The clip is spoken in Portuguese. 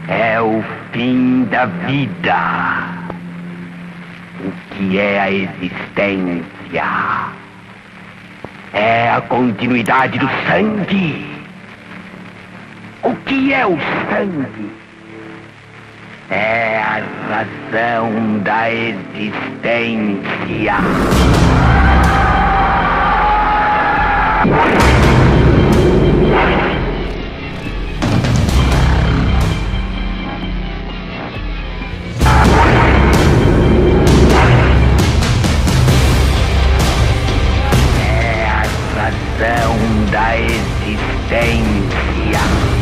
É o fim da vida. O que é a existência? É a continuidade do sangue. O que é o sangue? É a razão da existência. É a razão da existência.